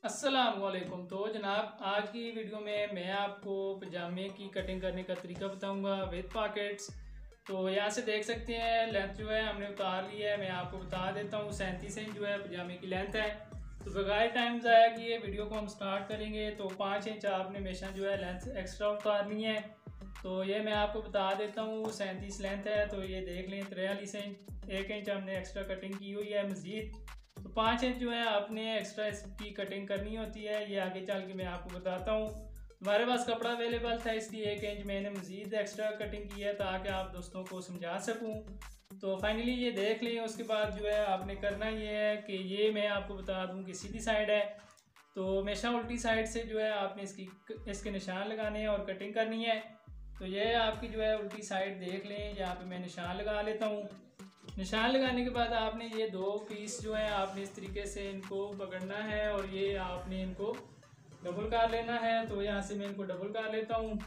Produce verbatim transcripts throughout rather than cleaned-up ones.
अस्सलाम वालेकुम। तो जनाब आज की वीडियो में मैं आपको पजामे की कटिंग करने का तरीका बताऊंगा विद पॉकेट्स। तो यहाँ से देख सकते हैं लेंथ जो है हमने उतार ली है। मैं आपको बता देता हूँ सैंतीस इंच जो है पजामे की लेंथ है। तो बगैर टाइम ज़ाया किए वीडियो को हम स्टार्ट करेंगे। तो पाँच इंच आपने हमेशा जो है लेंथ एक्स्ट्रा उतारनी है। तो ये मैं आपको बता देता हूँ सैंतीस लेंथ है। तो ये देख लें तिरयालीस इंच एक इंच हमने एक्स्ट्रा कटिंग की हुई है मज़ीद। तो पाँच इंच जो है आपने एक्स्ट्रा इसकी कटिंग करनी होती है। ये आगे चल के मैं आपको बताता हूँ। हमारे पास कपड़ा अवेलेबल था इसलिए एक इंच मैंने मज़ीद एक्स्ट्रा कटिंग की है ताकि आप दोस्तों को समझा सकूँ। तो फाइनली ये देख लें। उसके बाद जो है आपने करना ये है कि ये मैं आपको बता दूँ कि सीधी साइड है तो हमेशा उल्टी साइड से जो है आपने इसकी इसके निशान लगाने हैं और कटिंग करनी है। तो ये आपकी जो है उल्टी साइड देख लें। यहाँ पे मैं निशान लगा लेता हूँ। निशान लगाने के बाद आपने ये दो पीस जो है आपने इस तरीके से इनको पकड़ना है और ये आपने इनको डबल कर लेना है। तो यहाँ से मैं इनको डबल कर लेता हूँ।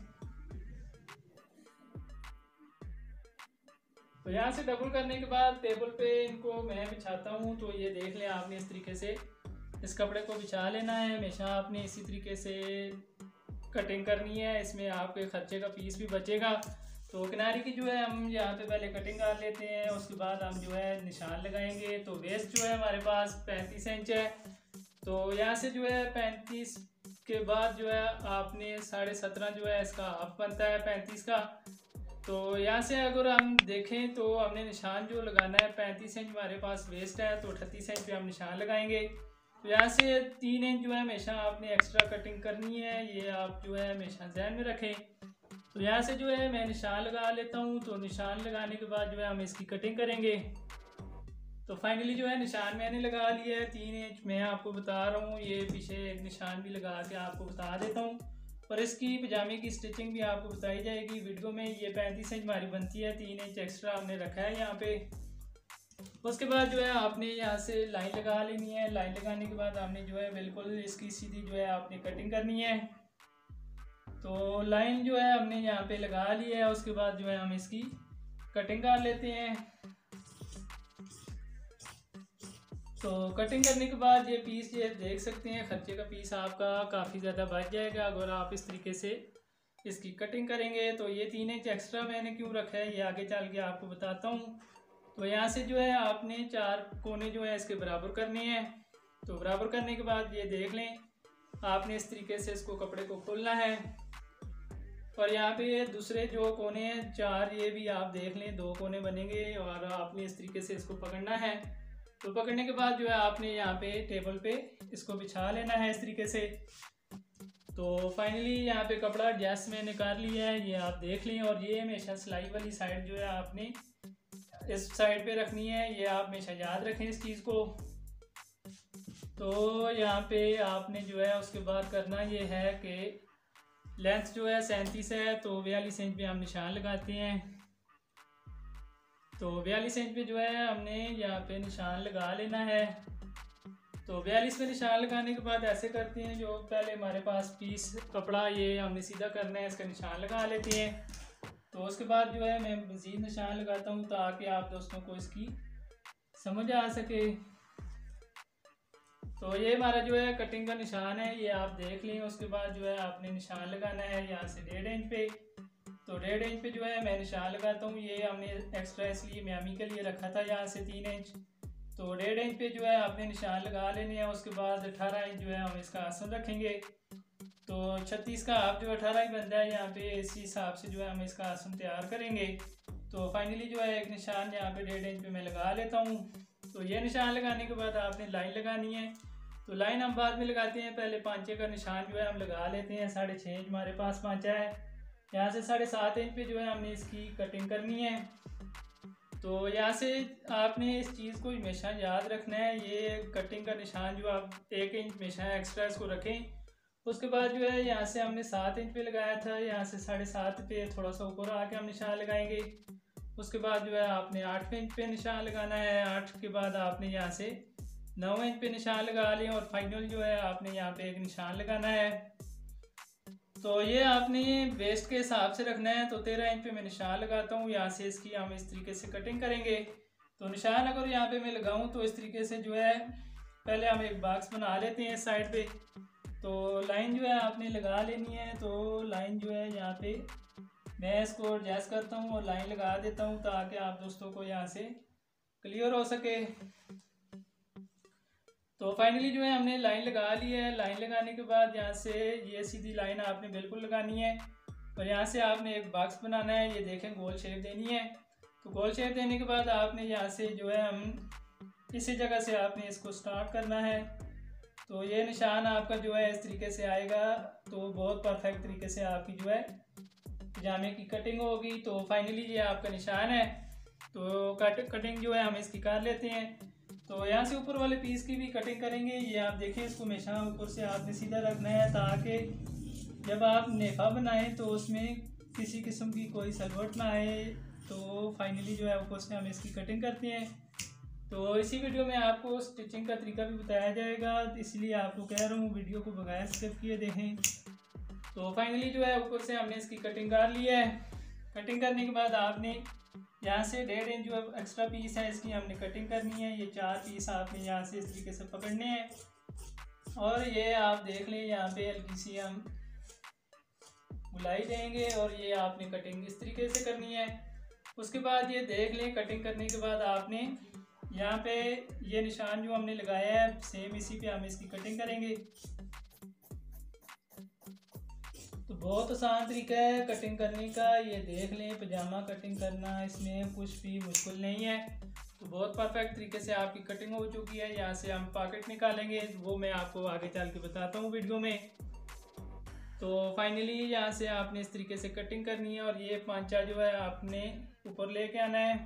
तो यहाँ से डबल करने के बाद टेबल पे इनको मैं बिछाता हूँ। तो ये देख लें आपने इस तरीके से इस कपड़े को बिछा लेना है। हमेशा आपने इसी तरीके से कटिंग करनी है। इसमें आपके खर्चे का पीस भी बचेगा। तो किनारे की जो है हम यहाँ पे पहले कटिंग कर लेते हैं। उसके बाद हम जो है निशान लगाएंगे। तो वेस्ट जो है हमारे पास पैंतीस इंच है। तो यहाँ से जो है पैंतीस के बाद जो है आपने साढ़े सत्रह जो है इसका हाफ बनता है पैंतीस का। तो यहाँ से अगर हम देखें तो हमने निशान जो लगाना है पैंतीस इंच हमारे पास वेस्ट है तो अड़तीस इंच पे हम निशान लगाएंगे। तो यहाँ से तीन इंच जो है हमेशा आपने एक्स्ट्रा कटिंग करनी है। ये आप जो है हमेशा ध्यान में रखें। तो यहाँ से जो है मैं निशान लगा लेता हूँ। तो निशान लगाने के बाद जो है हम इसकी कटिंग करेंगे। तो फाइनली जो है निशान मैंने लगा लिया है तीन इंच मैं आपको बता रहा हूँ। ये पीछे एक निशान भी लगा के आपको बता देता हूँ और इसकी पजामे की स्टिचिंग भी आपको बताई जाएगी वीडियो में। ये पैंतीस इंच हमारी बनती है, तीन इंच एक्स्ट्रा हमने रखा है यहाँ पे। उसके बाद जो है आपने यहाँ से लाइन लगा लेनी है। लाइन लगाने के बाद आपने जो है बिल्कुल इसकी सीधी जो है आपने कटिंग करनी है। तो लाइन जो है हमने यहाँ पे लगा ली है। उसके बाद जो है हम इसकी कटिंग कर लेते हैं। तो कटिंग करने के बाद ये पीस ये देख सकते हैं खर्चे का पीस आपका काफ़ी ज़्यादा बच जाएगा अगर आप इस तरीके से इसकी कटिंग करेंगे। तो ये तीन इंच एक्स्ट्रा मैंने क्यों रखा है ये आगे चल के आपको बताता हूँ। तो यहाँ से जो है आपने चार कोने जो है इसके बराबर करने हैं। तो बराबर करने के बाद ये देख लें आपने इस तरीके से इसको कपड़े को खोलना है और यहाँ पे दूसरे जो कोने हैं चार ये भी आप देख लें दो कोने बनेंगे और आपने इस तरीके से इसको पकड़ना है। तो पकड़ने के बाद जो है आपने यहाँ पे टेबल पे इसको बिछा लेना है इस तरीके से। तो फाइनली यहाँ पे कपड़ा एडजस्ट मैंने कर लिया है ये आप देख लें। और ये हमेशा सिलाई वाली साइड जो है आपने इस साइड पे रखनी है। ये आप हमेशा याद रखें इस चीज़ को। तो यहाँ पे आपने जो है उसके बाद करना ये है कि लेंथ जो है सैंतीस है तो बयालीस इंच पे हम निशान लगाते हैं। तो बयालीस इंच पे जो है हमने यहाँ पे निशान लगा लेना है। तो बयालीस पे निशान लगाने के बाद ऐसे करते हैं जो पहले हमारे पास पीस कपड़ा ये हमने सीधा करना है इसका निशान लगा लेते हैं। तो उसके बाद जो है मैं मज़ीद निशान लगाता हूँ ताकि आप दोस्तों को इसकी समझ आ सके। तो ये हमारा जो है कटिंग का निशान है ये आप देख लें। उसके बाद जो है आपने निशान लगाना है यहाँ से डेढ़ इंच पे। तो डेढ़ इंच पे जो है मैं निशान लगाता हूँ। ये हमने एक्स्ट्रा इसलिए म्यामी के लिए रखा था यहाँ से तीन इंच। तो डेढ़ इंच पे जो है आपने निशान लगा लेने हैं। उसके बाद अठारह इंच जो है हम इसका आसन रखेंगे। तो छत्तीस का हाफ जो अठारह ही बनता है यहाँ पे इसी हिसाब से जो है हम इसका आसन तैयार करेंगे। तो फाइनली जो है एक निशान यहाँ पे डेढ़ इंच पे मैं लगा लेता हूँ। तो ये निशान लगाने के बाद आपने लाइन लगानी है। तो लाइन हम बाद में लगाते हैं, पहले पांचे का निशान जो है हम लगा लेते हैं। साढ़े छः इंच हमारे पास पांचा है। यहाँ से साढ़े सात इंच पे जो है हमने इसकी कटिंग करनी है। तो यहाँ से आपने इस चीज़ को हमेशा याद रखना है। ये कटिंग का निशान जो आप एक इंच हमेशा एक्स्ट्रा इसको रखें। उसके बाद जो है यहाँ से हमने सात इंच पे लगाया था। यहाँ से साढ़े सात पे थोड़ा सा ऊपर आके हम निशान लगाएंगे। उसके बाद जो है आपने आठ इंच पे निशान लगाना है। आठ के बाद आपने यहाँ से नौ इंच पे निशान लगा लें और फाइनल जो है आपने यहाँ पे एक निशान लगाना है। तो ये आपने वेस्ट के हिसाब से रखना है। तो तेरह इंच पे मैं निशान लगाता हूँ। यहाँ से इसकी हम इस तरीके से कटिंग करेंगे। तो निशान अगर यहाँ पे मैं लगाऊँ तो इस तरीके से जो है पहले हम एक बॉक्स बना लेते हैं इस साइड पे। तो लाइन जो है आपने लगा लेनी है। तो लाइन जो है यहाँ पे मैं इसको एडजस्ट करता हूँ और लाइन लगा देता हूँ ताकि आप दोस्तों को यहाँ से क्लियर हो सके। तो फाइनली जो है हमने लाइन लगा ली है। लाइन लगाने के बाद यहाँ से ये सीधी लाइन आपने बिल्कुल लगानी है और यहाँ से आपने एक बॉक्स बनाना है। ये देखें गोल शेप देनी है। तो गोल शेप देने के बाद आपने यहाँ से जो है हम इसी जगह से आपने इसको स्टार्ट करना है। तो ये निशान आपका जो है इस तरीके से आएगा। तो बहुत परफेक्ट तरीके से आपकी जो है पजामे की कटिंग होगी। तो फाइनली ये आपका निशान है। तो कट कटिंग जो है हम इसकी कर लेते हैं। तो यहाँ से ऊपर वाले पीस की भी कटिंग करेंगे। ये आप देखें, इसको हमेशा ऊपर से आपने सीधा रखना है ताकि जब आप नेफा बनाएं तो उसमें किसी किस्म की कोई सलवट ना आए। तो फाइनली जो है ऊपर से हम इसकी कटिंग करते हैं। तो इसी वीडियो में आपको स्टिचिंग का तरीका भी बताया जाएगा, इसलिए आपको कह रहा हूँ वीडियो को बगैर स्किप किए देखें। तो फाइनली जो है ऊपर से हमने इसकी कटिंग कर ली है। कटिंग करने के बाद आपने यहाँ से डेढ़ इंच जो एक्स्ट्रा पीस है इसकी हमने कटिंग करनी है। ये चार पीस आपने यहाँ से इस तरीके से पकड़ने हैं और ये आप देख लें यहाँ पे हल्की सी हम बुलाई देंगे और ये आपने कटिंग इस तरीके से करनी है। उसके बाद ये देख लें, कटिंग करने के बाद आपने यहाँ पे ये निशान जो हमने लगाया है सेम इसी पे हम इसकी कटिंग करेंगे। तो बहुत आसान तरीका है कटिंग करने का। ये देख लें, पजामा कटिंग करना इसमें कुछ भी मुश्किल नहीं है। तो बहुत परफेक्ट तरीके से आपकी कटिंग हो चुकी है। यहाँ से हम पॉकेट निकालेंगे, वो मैं आपको आगे चल के बताता हूँ वीडियो में। तो फाइनली यहाँ से आपने इस तरीके से कटिंग करनी है और ये पांचा जो है आपने ऊपर लेके आना है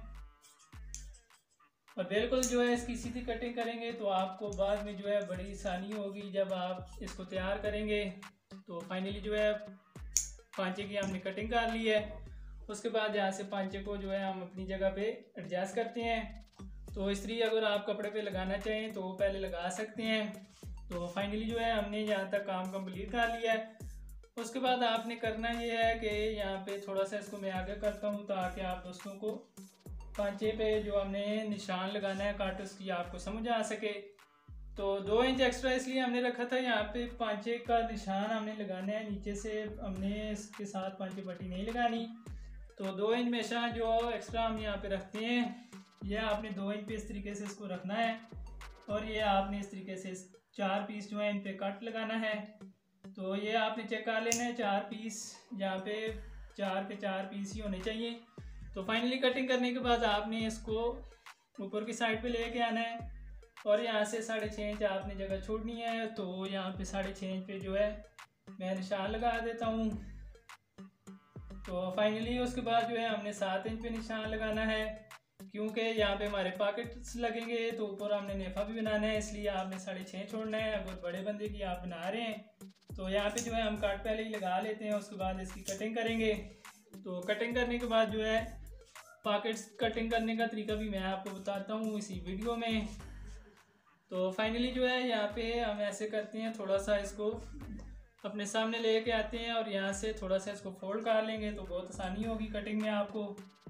और बिल्कुल जो है इसकी सीधी कटिंग करेंगे तो आपको बाद में जो है बड़ी आसानी होगी जब आप इसको तैयार करेंगे। तो फाइनली जो है पांचे की हमने कटिंग कर ली है। उसके बाद यहाँ से पांचे को जो है हम अपनी जगह पे एडजस्ट करते हैं। तो इस्त्री अगर आप कपड़े पे लगाना चाहें तो पहले लगा सकते हैं। तो फाइनली जो है हमने यहाँ तक काम कंप्लीट कर लिया है। उसके बाद आपने करना ये है कि यहाँ पे थोड़ा सा इसको मैं आगे करता हूँ ताकि आप दोस्तों को पांचे पे जो हमने निशान लगाना है काट उसकी आपको समझ आ सके। तो दो इंच एक्स्ट्रा इसलिए हमने रखा था, यहाँ पे पांचे का निशान हमने लगाना है। नीचे से हमने इसके साथ पांचे पट्टी नहीं लगानी। तो दो इंच हमेशा जो एक्स्ट्रा हम यहाँ पे रखते हैं, यह आपने दो इंच पे इस तरीके से इसको रखना है और ये आपने इस तरीके से चार पीस जो है इन पे कट लगाना है। तो ये आपने चेक कर लेना है, चार पीस यहाँ पे चार के चार पीस ही होने चाहिए। तो फाइनली कटिंग करने के बाद आपने इसको ऊपर की साइड पे लेके आना है और यहाँ से साढ़े छः इंच आपने जगह छोड़नी है। तो यहाँ पे साढ़े छः इंच पे जो है मैं निशान लगा देता हूँ। तो फाइनली उसके बाद जो है हमने सात इंच पे निशान लगाना है, क्योंकि यहाँ पे हमारे पॉकेट्स लगेंगे तो ऊपर हमने नेफा भी बनाना है, इसलिए आपने साढ़े छः छोड़ना है। अगर बड़े बंदे की आप बना रहे हैं तो यहाँ पे जो है हम काट पहले ही लगा लेते हैं, उसके बाद इसकी कटिंग करेंगे। तो कटिंग करने के बाद जो है पॉकेट्स कटिंग करने का तरीका भी मैं आपको बताता हूँ इसी वीडियो में। तो फाइनली जो है यहाँ पे हम ऐसे करते हैं, थोड़ा सा इसको अपने सामने लेके आते हैं और यहाँ से थोड़ा सा इसको फोल्ड कर लेंगे तो बहुत आसानी होगी कटिंग में आपको।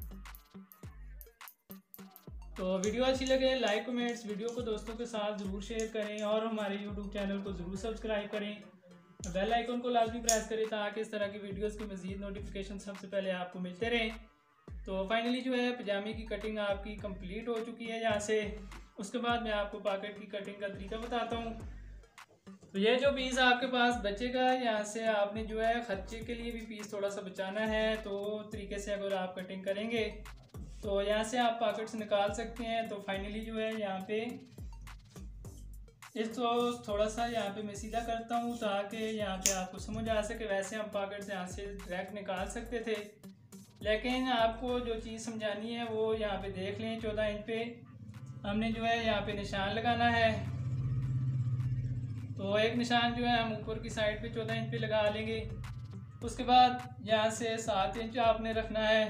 तो वीडियो अच्छी लगे लाइक कमेंट्स वीडियो को दोस्तों के साथ ज़रूर शेयर करें और हमारे यूट्यूब चैनल को ज़रूर सब्सक्राइब करें, बेल आइकन को लाजमी प्रेस करें ताकि इस तरह की वीडियोस की मज़ीद नोटिफिकेशन सबसे पहले आपको मिलते रहें। तो फाइनली जो है पजामे की कटिंग आपकी कंप्लीट हो चुकी है यहाँ से। उसके बाद मैं आपको पॉकेट की कटिंग का तरीका बताता हूँ। तो ये जो पीस आपके पास बचेगा, यहाँ से आपने जो है खर्चे के लिए भी पीस थोड़ा सा बचाना है। तो तरीके से अगर आप कटिंग करेंगे तो यहाँ से आप पॉकेट्स निकाल सकते हैं। तो फाइनली जो है यहाँ पे इसको थोड़ा सा यहाँ पे मैं सीधा करता हूँ ताकि यहाँ पे आपको समझ आ सके। वैसे हम पॉकेट से यहाँ से डायरेक्ट निकाल सकते थे, लेकिन आपको जो चीज़ समझानी है वो यहाँ पे देख लें। चौदह इंच पे हमने जो है यहाँ पे निशान लगाना है। तो एक निशान जो है हम ऊपर की साइड पे चौदह इंच पे लगा लेंगे। उसके बाद यहाँ से सात इंच आपने रखना है।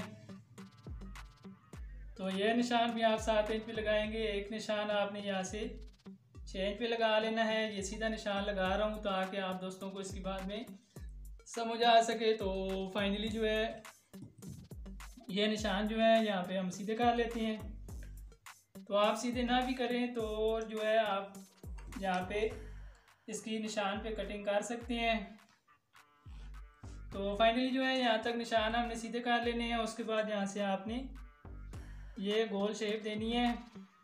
तो ये निशान भी आप सात इंच पे लगाएंगे। एक निशान आपने यहाँ से छः इंच पे लगा लेना है। ये सीधा निशान लगा रहा हूँ ताकि आप दोस्तों को इसके बाद में समझ आ सके। तो फाइनली जो है ये निशान जो है यहाँ पे हम सीधे कर लेते हैं। तो आप सीधे ना भी करें तो जो है आप यहाँ पे इसकी निशान पे कटिंग कर सकते हैं। तो फाइनली जो है यहाँ तक निशान हमने सीधे कर लेने हैं। उसके बाद यहाँ से आपने ये गोल शेप देनी है।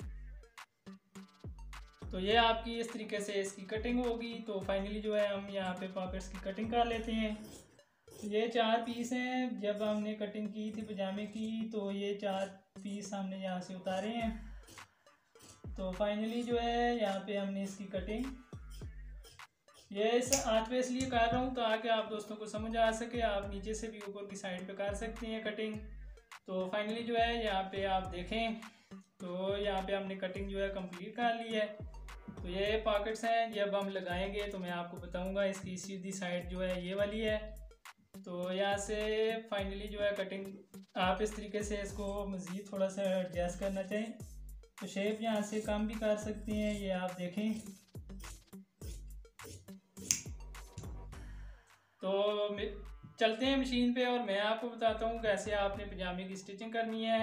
तो ये आपकी इस तरीके से इसकी कटिंग होगी। तो फाइनली जो है हम यहाँ पे पॉकेट्स की कटिंग कर लेते हैं। ये चार पीस हैं। जब हमने कटिंग की थी पजामे की तो ये चार पीस हमने यहाँ से उतारे हैं। तो फाइनली जो है यहाँ पे हमने इसकी कटिंग, ये इस हाथ पे इसलिए कर रहा हूँ ताकि आप दोस्तों को समझ आ सके। आप नीचे से भी ऊपर की साइड पे कर सकते हैं कटिंग। तो फाइनली जो है यहाँ पे आप देखें तो यहाँ पे हमने कटिंग जो है कंप्लीट कर ली है। तो ये पॉकेट्स हैं। जब हम लगाएंगे तो मैं आपको बताऊंगा। इसकी सीधी साइड जो है ये वाली है। तो यहाँ से फाइनली जो है कटिंग आप इस तरीके से इसको मज़ीद थोड़ा सा एडजस्ट करना चाहें तो शेप यहाँ से कम भी कर सकते हैं। ये आप देखें। तो चलते हैं मशीन पे और मैं आपको बताता हूँ कैसे आपने पजामे की स्टिचिंग करनी है।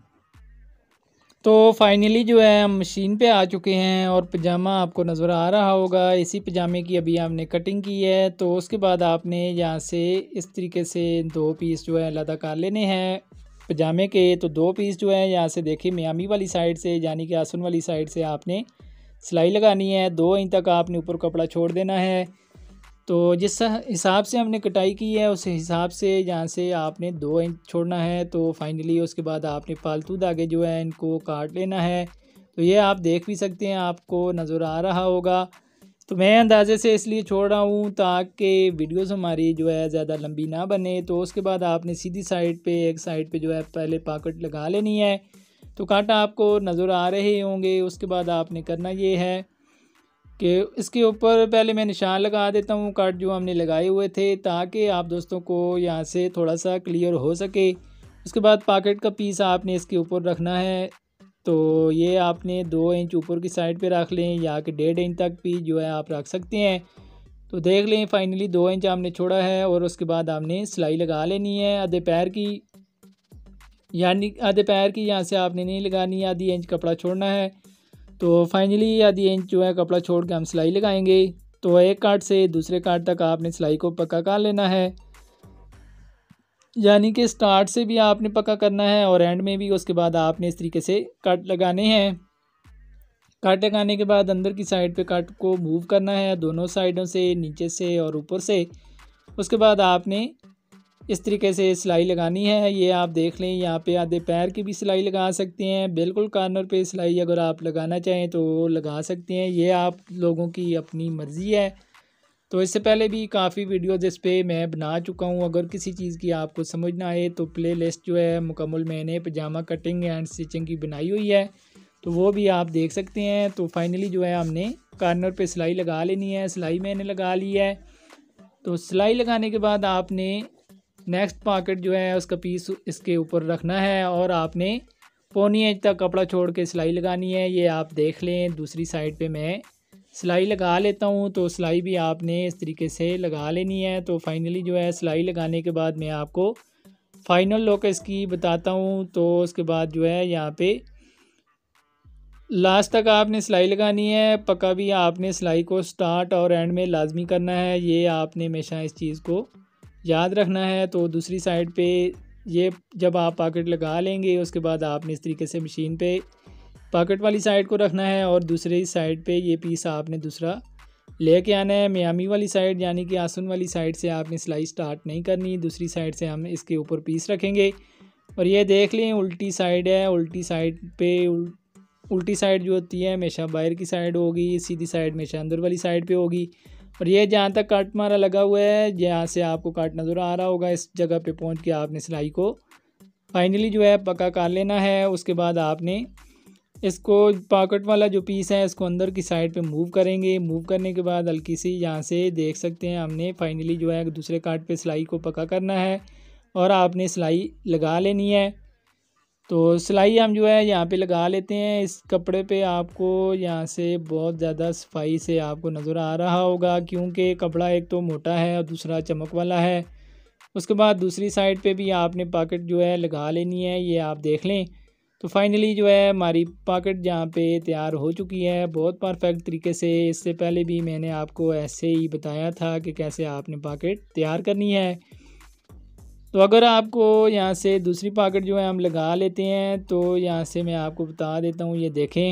तो फाइनली जो है हम मशीन पे आ चुके हैं और पजामा आपको नज़र आ रहा होगा। इसी पजामे की अभी हमने कटिंग की है। तो उसके बाद आपने यहाँ से इस तरीके से दो पीस जो है अलग कर लेने हैं पजामे के। तो दो पीस जो है यहाँ से देखिए मियामी वाली साइड से यानी कि आसन वाली साइड से आपने सिलाई लगानी है। दो इंच तक आपने ऊपर कपड़ा छोड़ देना है। तो जिस हिसाब से हमने कटाई की है उस हिसाब से यहाँ से आपने दो इंच छोड़ना है। तो फाइनली उसके बाद आपने फालतू धागे जो है इनको काट लेना है। तो ये आप देख भी सकते हैं, आपको नज़र आ रहा होगा। तो मैं अंदाज़े से इसलिए छोड़ रहा हूँ ताकि वीडियोस हमारी जो है ज़्यादा लंबी ना बने। तो उसके बाद आपने सीधी साइड पे एक साइड पे जो है पहले पॉकेट लगा लेनी है। तो कांटा आपको नज़र आ रहे होंगे। उसके बाद आपने करना ये है कि इसके ऊपर पहले मैं निशान लगा देता हूँ कट जो हमने लगाए हुए थे ताकि आप दोस्तों को यहाँ से थोड़ा सा क्लियर हो सके। उसके बाद पॉकेट का पीस आपने इसके ऊपर रखना है। तो ये आपने दो इंच ऊपर की साइड पे रख लें या कि डेढ़ इंच तक भी जो है आप रख सकते हैं। तो देख लें फाइनली दो इंच हमने छोड़ा है और उसके बाद हमने सिलाई लगा लेनी है आधे पैर की, यानी आधे पैर की यहाँ से आपने नहीं लगानी, आधी इंच कपड़ा छोड़ना है। तो फाइनली आधी इंच जो है कपड़ा छोड़ के हम सिलाई लगाएंगे। तो एक काट से दूसरे काट तक आपने सिलाई को पक्का कर लेना है, यानी कि स्टार्ट से भी आपने पक्का करना है और एंड में भी। उसके बाद आपने इस तरीके से कट लगाने हैं। कट लगाने के बाद अंदर की साइड पे कट को मूव करना है दोनों साइडों से, नीचे से और ऊपर से। उसके बाद आपने इस तरीके से सिलाई लगानी है। ये आप देख लें यहाँ पे आधे पैर की भी सिलाई लगा सकते हैं। बिल्कुल कॉर्नर पे सिलाई अगर आप लगाना चाहें तो लगा सकते हैं, ये आप लोगों की अपनी मर्ज़ी है। तो इससे पहले भी काफ़ी वीडियोज़ इस पर मैं बना चुका हूँ। अगर किसी चीज़ की आपको समझ ना आए तो प्ले लिस्ट जो है मुकम्मल मैंने पजामा कटिंग एंड स्टिचिंग की बनाई हुई है, तो वो भी आप देख सकते हैं। तो फाइनली जो है हमने कॉर्नर पे सिलाई लगा लेनी है। सिलाई मैंने लगा ली है। तो सिलाई लगाने के बाद आपने नेक्स्ट पॉकेट जो है उसका पीस इसके ऊपर रखना है और आपने पौनी इंच तक कपड़ा छोड़ के सिलाई लगानी है। ये आप देख लें दूसरी साइड पे मैं सिलाई लगा लेता हूँ। तो सिलाई भी आपने इस तरीके से लगा लेनी है। तो फाइनली जो है सिलाई लगाने के बाद मैं आपको फाइनल लुक इसकी बताता हूँ। तो उसके बाद जो है यहाँ पे लास्ट तक आपने सिलाई लगानी है। पक्का भी आपने सिलाई को स्टार्ट और एंड में लाजमी करना है, ये आपने हमेशा इस चीज़ को याद रखना है। तो दूसरी साइड पे ये जब आप पॉकेट लगा लेंगे उसके बाद आपने इस तरीके से मशीन पे पॉकेट वाली साइड को रखना है और दूसरी साइड पे ये पीस आपने दूसरा लेके आना है। मियामी वाली साइड यानी कि आसन वाली साइड से आपने सिलाई स्टार्ट नहीं करनी, दूसरी साइड से हम इसके ऊपर पीस रखेंगे। और ये देख लें उल्टी साइड है। उल्टी साइड पे उल, उल्टी साइड जो होती है हमेशा बाहर की साइड होगी, सीधी साइड हमेशा अंदर वाली साइड पे होगी। और ये जहाँ तक कट मारा लगा हुआ है जहाँ से आपको कट नज़र आ रहा होगा इस जगह पे पहुँच के आपने सिलाई को फाइनली जो है पक्का कर लेना है। उसके बाद आपने इसको पॉकेट वाला जो पीस है इसको अंदर की साइड पे मूव करेंगे। मूव करने के बाद हल्की सी यहाँ से देख सकते हैं हमने फाइनली जो है दूसरे काट पे सिलाई को पक्का करना है और आपने सिलाई लगा लेनी है। तो सिलाई हम जो है यहाँ पे लगा लेते हैं। इस कपड़े पे आपको यहाँ से बहुत ज़्यादा सफाई से आपको नज़र आ रहा होगा क्योंकि कपड़ा एक तो मोटा है और दूसरा चमक वाला है। उसके बाद दूसरी साइड पे भी आपने पॉकेट जो है लगा लेनी है, ये आप देख लें। तो फाइनली जो है हमारी पॉकेट जहाँ पे तैयार हो चुकी है बहुत परफेक्ट तरीके से। इससे पहले भी मैंने आपको ऐसे ही बताया था कि कैसे आपने पॉकेट तैयार करनी है। तो अगर आपको यहाँ से दूसरी पॉकेट जो है हम लगा लेते हैं, तो यहाँ से मैं आपको बता देता हूँ, ये देखें।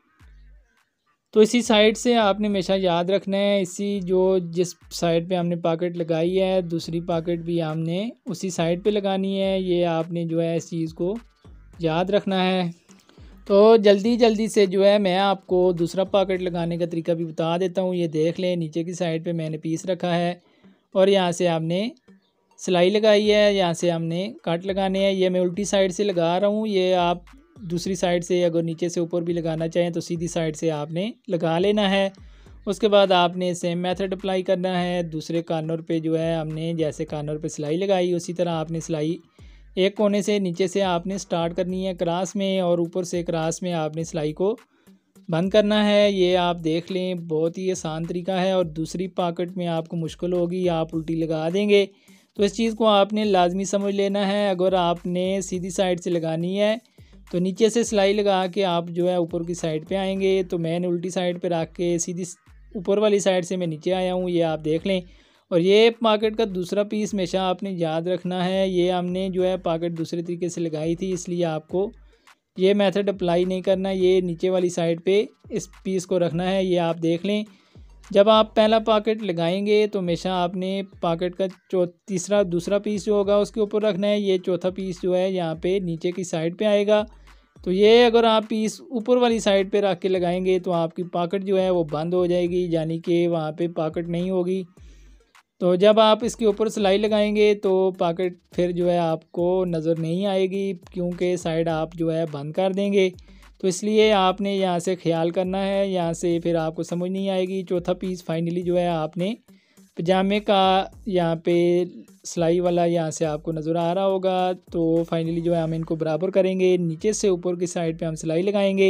तो इसी साइड से आपने हमेशा याद रखना है, इसी जो जिस साइड पे हमने पॉकेट लगाई है दूसरी पॉकेट भी हमने उसी साइड पे लगानी है। ये आपने जो है इस चीज़ को याद रखना है। तो जल्दी जल्दी से जो है मैं आपको दूसरा पॉकेट लगाने का तरीका भी बता देता हूँ। ये देख लें, नीचे की साइड पे मैंने पीस रखा है और यहाँ से हमने सिलाई लगाई है, यहाँ से हमने कट लगाने हैं। ये मैं उल्टी साइड से लगा रहा हूँ, ये आप दूसरी साइड से अगर नीचे से ऊपर भी लगाना चाहें तो सीधी साइड से आपने लगा लेना है। उसके बाद आपने सेम मेथड अप्लाई करना है। दूसरे कॉर्नर पे जो है हमने जैसे कॉर्नर पे सिलाई लगाई उसी तरह आपने सिलाई एक कोने से नीचे से आपने स्टार्ट करनी है क्रास में, और ऊपर से क्रास में आपने सिलाई को बंद करना है। ये आप देख लें, बहुत ही आसान तरीका है। और दूसरी पॉकेट में आपको मुश्किल होगी, आप उल्टी लगा देंगे, तो इस चीज़ को आपने लाजमी समझ लेना है। अगर आपने सीधी साइड से लगानी है तो नीचे से सिलाई लगा के आप जो है ऊपर की साइड पे आएंगे। तो मैंने उल्टी साइड पे रख के सीधी ऊपर वाली साइड से मैं नीचे आया हूँ, ये आप देख लें। और ये पॉकेट का दूसरा पीस हमेशा आपने याद रखना है। ये हमने जो है पॉकेट दूसरे तरीके से लगाई थी, इसलिए आपको ये मेथड अप्लाई नहीं करना। ये नीचे वाली साइड पे इस पीस को रखना है, ये आप देख लें। जब आप पहला पॉकेट लगाएंगे तो हमेशा आपने पॉकेट का चौ तीसरा दूसरा पीस जो होगा उसके ऊपर रखना है। ये चौथा पीस जो है यहाँ पे नीचे की साइड पे आएगा। तो ये अगर आप पीस ऊपर वाली साइड पे रख के लगाएंगे तो आपकी पॉकेट जो है वो बंद हो जाएगी, यानी कि वहाँ पे पॉकेट नहीं होगी। तो जब आप इसके ऊपर सिलाई लगाएंगे तो पॉकेट फिर जो है आपको नज़र नहीं आएगी, क्योंकि साइड आप जो है बंद कर देंगे। तो इसलिए आपने यहाँ से ख्याल करना है, यहाँ से फिर आपको समझ नहीं आएगी। चौथा पीस फाइनली जो है आपने पजामे का यहाँ पे सिलाई वाला यहाँ से आपको नज़र आ रहा होगा। तो फाइनली जो है हम इनको बराबर करेंगे, नीचे से ऊपर की साइड पे हम सिलाई लगाएंगे,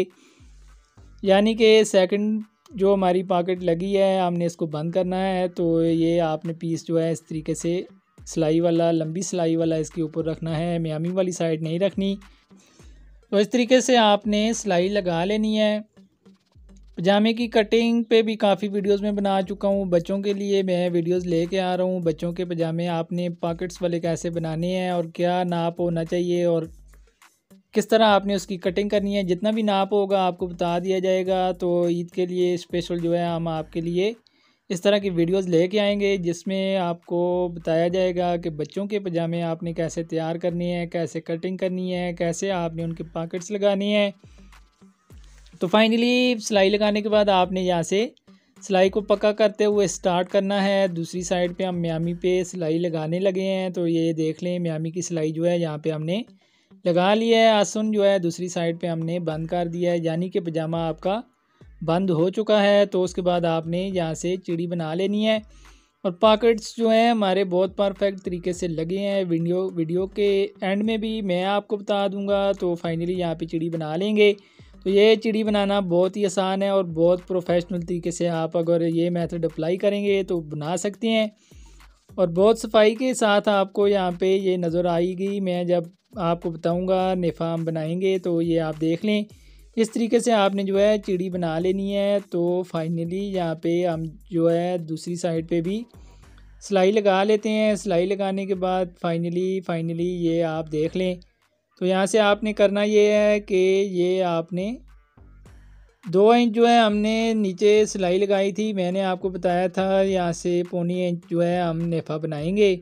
यानी कि सेकंड जो हमारी पॉकेट लगी है हमने इसको बंद करना है। तो ये आपने पीस जो है इस तरीके से सिलाई वाला, लंबी सिलाई वाला इसके ऊपर रखना है, मियामी वाली साइड नहीं रखनी। तो इस तरीके से आपने सिलाई लगा लेनी है। पजामे की कटिंग पे भी काफ़ी वीडियोस में बना चुका हूँ, बच्चों के लिए मैं वीडियोस लेके आ रहा हूँ। बच्चों के पजामे आपने पॉकेट्स वाले कैसे बनाने हैं और क्या नाप होना चाहिए और किस तरह आपने उसकी कटिंग करनी है, जितना भी नाप होगा आपको बता दिया जाएगा। तो ईद के लिए स्पेशल जो है हम आपके लिए इस तरह की वीडियोस लेके आएंगे, जिसमें आपको बताया जाएगा कि बच्चों के पजामे आपने कैसे तैयार करने हैं, कैसे कटिंग करनी है, कैसे आपने उनके पॉकेट्स लगानी है। तो फाइनली सिलाई लगाने के बाद आपने यहाँ से सिलाई को पक्का करते हुए स्टार्ट करना है। दूसरी साइड पे हम मियामी पे सिलाई लगाने लगे हैं। तो ये देख लें, मियामी की सिलाई जो है यहाँ पे हमने लगा लिया है। आसन जो है दूसरी साइड पे हमने बंद कर दिया है, यानी कि पजामा आपका बंद हो चुका है। तो उसके बाद आपने यहाँ से चिड़ी बना लेनी है। और पॉकेट्स जो हैं हमारे बहुत परफेक्ट तरीके से लगे हैं। वीडियो वीडियो के एंड में भी मैं आपको बता दूंगा। तो फाइनली यहाँ पे चिड़ी बना लेंगे। तो ये चिड़ी बनाना बहुत ही आसान है और बहुत प्रोफेशनल तरीके से आप अगर ये मेथड अप्लाई करेंगे तो बना सकते हैं। और बहुत सफाई के साथ आपको यहाँ पे ये नज़र आएगी। मैं जब आपको बताऊंगा नेफाम बनाएंगे तो ये आप देख लें, इस तरीके से आपने जो है चिड़ी बना लेनी है। तो फाइनली यहाँ पे हम जो है दूसरी साइड पे भी सिलाई लगा लेते हैं। सिलाई लगाने के बाद फाइनली फाइनली ये आप देख लें। तो यहाँ से आपने करना ये है कि ये आपने दो इंच जो है हमने नीचे सिलाई लगाई थी, मैंने आपको बताया था यहाँ से पौनी इंच जो है हम नेफा बनाएंगे।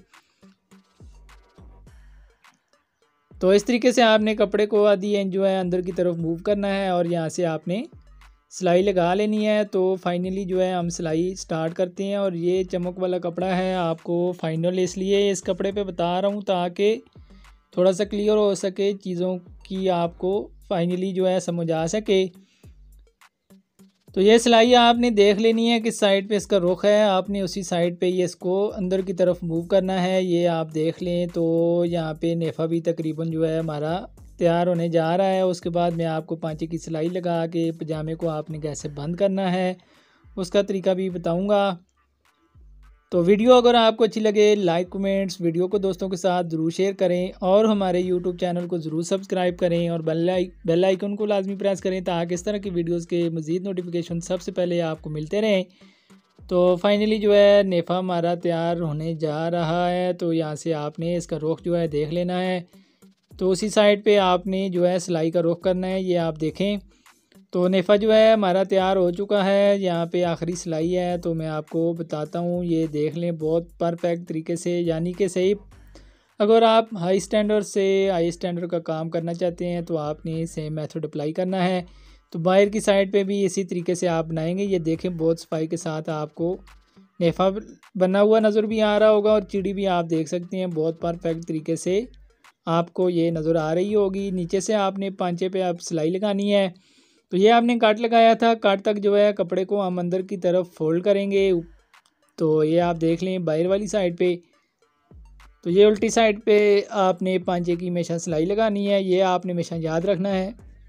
तो इस तरीके से आपने कपड़े को आधी इंच जो है अंदर की तरफ मूव करना है और यहाँ से आपने सिलाई लगा लेनी है। तो फाइनली जो है हम सिलाई स्टार्ट करते हैं। और ये चमक वाला कपड़ा है, आपको फाइनल इसलिए इस कपड़े पे बता रहा हूँ ताकि थोड़ा सा क्लियर हो सके चीज़ों की, आपको फाइनली जो है समझ आ सके। तो ये सिलाई आपने देख लेनी है किस साइड पे इसका रुख है, आपने उसी साइड पे ये इसको अंदर की तरफ मूव करना है। ये आप देख लें। तो यहाँ पे नेफा भी तकरीबन जो है हमारा तैयार होने जा रहा है। उसके बाद मैं आपको पांचे की सिलाई लगा के पजामे को आपने कैसे बंद करना है उसका तरीका भी बताऊँगा। तो वीडियो अगर आपको अच्छी लगे लाइक कमेंट्स वीडियो को दोस्तों के साथ ज़रूर शेयर करें और हमारे यूट्यूब चैनल को ज़रूर सब्सक्राइब करें और बेल बेल आइकन को लाजमी प्रेस करें ताकि इस तरह की वीडियोस के मज़ीद नोटिफिकेशन सबसे पहले आपको मिलते रहें। तो फाइनली जो है नेफ़ा हमारा तैयार होने जा रहा है। तो यहाँ से आपने इसका रुख जो है देख लेना है। तो उसी साइड पे आपने जो है सिलाई का रुख करना है। ये आप देखें तो नेफ़ा जो है हमारा तैयार हो चुका है। यहाँ पे आखिरी सिलाई है तो मैं आपको बताता हूँ, ये देख लें बहुत परफेक्ट तरीके से, यानी कि सही। अगर आप हाई स्टैंडर्ड से हाई स्टैंडर्ड का काम करना चाहते हैं तो आपने सेम मेथड अप्लाई करना है। तो बाहर की साइड पे भी इसी तरीके से आप बनाएंगे। ये देखें बहुत सफाई के साथ आपको नेफ़ा बना हुआ नज़र भी आ रहा होगा और चिड़ी भी आप देख सकते हैं बहुत परफेक्ट तरीके से आपको ये नज़र आ रही होगी। नीचे से आपने पांचे पे आप सिलाई लगानी है। तो ये आपने काट लगाया था, काट तक जो है कपड़े को हम अंदर की तरफ फोल्ड करेंगे। तो ये आप देख लें बाहर वाली साइड पे, तो ये उल्टी साइड पे आपने पांचे की हमेशा सिलाई लगानी है। ये आपने हमेशा याद रखना है।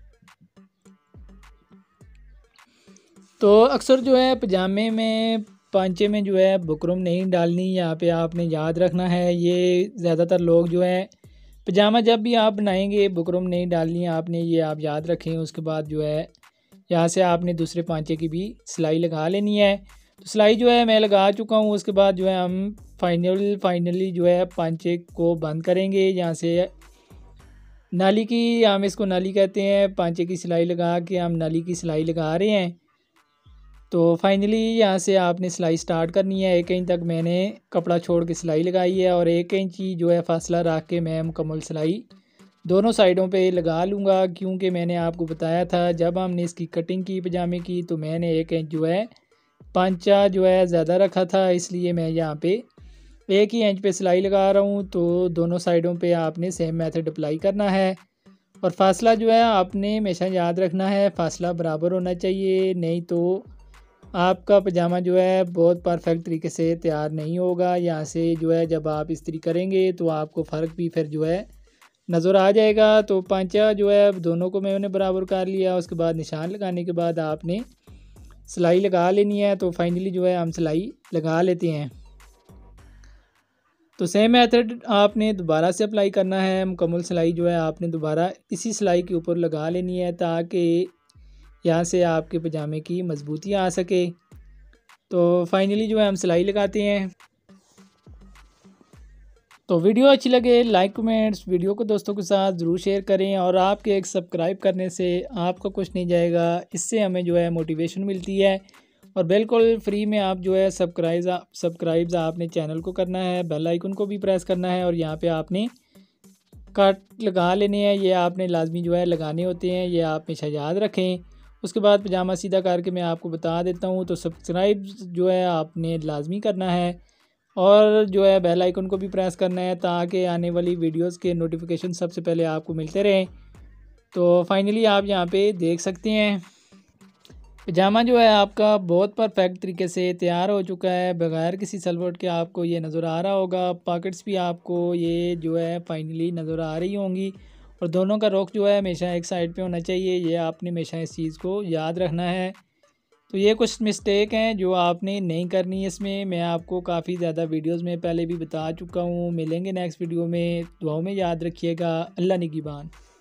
तो अक्सर जो है पजामे में पांचे में जो है बुकरम नहीं डालनी, यहाँ पे आपने याद रखना है। ये ज़्यादातर लोग जो है पजामा जब भी आप बनाएंगे बुकरम नहीं डालनी है आपने, ये आप याद रखें। उसके बाद जो है यहाँ से आपने दूसरे पांचे की भी सिलाई लगा लेनी है। तो सिलाई जो है मैं लगा चुका हूँ। उसके बाद जो है हम फाइनल फाइनली जो है पांचे को बंद करेंगे। यहाँ से नाली की, हम इसको नाली कहते हैं, पांचे की सिलाई लगा के हम नाली की सिलाई लगा रहे हैं। तो फाइनली यहाँ से आपने सिलाई स्टार्ट करनी है। एक इंच तक मैंने कपड़ा छोड़ के सिलाई लगाई है और एक इंच ही जो है फासला रख के मैं मुकम्मल सिलाई दोनों साइडों पे लगा लूँगा, क्योंकि मैंने आपको बताया था जब हमने इसकी कटिंग की पजामे की तो मैंने एक इंच जो है पांचा जो है ज़्यादा रखा था, इसलिए मैं यहाँ पे एक ही इंच पे सिलाई लगा रहा हूँ। तो दोनों साइडों पे आपने सेम मेथड अप्लाई करना है और फासला जो है आपने हमेशा याद रखना है, फासला बराबर होना चाहिए, नहीं तो आपका पजामा जो है बहुत परफेक्ट तरीके से तैयार नहीं होगा। यहाँ से जो है जब आप इस्त्री करेंगे तो आपको फ़र्क भी फिर जो है नज़र आ जाएगा। तो पांचा जो है दोनों को मैंने बराबर कर लिया। उसके बाद निशान लगाने के बाद आपने सिलाई लगा लेनी है। तो फाइनली जो है हम सिलाई लगा लेते हैं। तो सेम मेथड आपने दोबारा से अप्लाई करना है। मुकम्मल सिलाई जो है आपने दोबारा इसी सिलाई के ऊपर लगा लेनी है ताकि यहाँ से आपके पजामे की मजबूती आ सके। तो फाइनली जो है हम सिलाई लगाते हैं। तो वीडियो अच्छी लगे लाइक कमेंट्स वीडियो को दोस्तों के साथ ज़रूर शेयर करें और आपके एक सब्सक्राइब करने से आपका कुछ नहीं जाएगा, इससे हमें जो है मोटिवेशन मिलती है। और बिल्कुल फ्री में आप जो है सब्सक्राइब सब्सक्राइब आपने चैनल को करना है, बेल आइकन को भी प्रेस करना है और यहाँ पे आपने कट लगा लेने हैं। ये आपने लाजमी जो है लगाने होते हैं, ये आप हमेशा याद रखें। उसके बाद पजामा सीधा करके मैं आपको बता देता हूँ। तो सब्सक्राइब जो है आपने लाजमी करना है और जो है बेल आइकन को भी प्रेस करना है ताकि आने वाली वीडियोस के नोटिफिकेशन सबसे पहले आपको मिलते रहें। तो फाइनली आप यहाँ पे देख सकते हैं पजामा जो है आपका बहुत परफेक्ट तरीके से तैयार हो चुका है, बगैर किसी सलवट के आपको ये नज़र आ रहा होगा। पॉकेट्स भी आपको ये जो है फाइनली नज़र आ रही होंगी और दोनों का रुख जो है हमेशा एक साइड पे होना चाहिए। ये आपने हमेशा इस चीज़ को याद रखना है। तो ये कुछ मिस्टेक हैं जो आपने नहीं करनी है। इसमें मैं आपको काफ़ी ज़्यादा वीडियोस में पहले भी बता चुका हूँ। मिलेंगे नेक्स्ट वीडियो में, दुआओं में याद रखिएगा। अल्लाह निगहबान।